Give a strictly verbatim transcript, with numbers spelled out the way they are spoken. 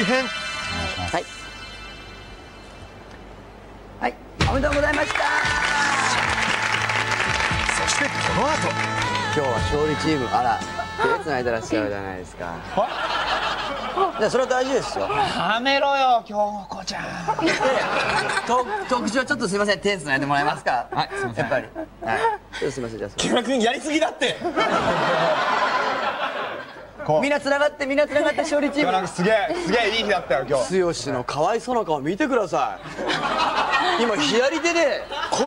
編。 はいはい、おめでとうございました。 そしてこの後、 今日は勝利チーム、あら手つないでらっしゃるじゃないですか。いやそれは大事ですよ。 やめろよ京子ちゃん。 と特徴ちょっとすみません、手つないでもらえますか。 はい、すみません。 やっぱりはいちょっとすみません。じゃあ木村君やりすぎだって。 みんなつながってみんなつながって勝利チーム。 なんかすげえすげえいい日だったよ今日。 剛のかわいそうな顔見てください。今左手で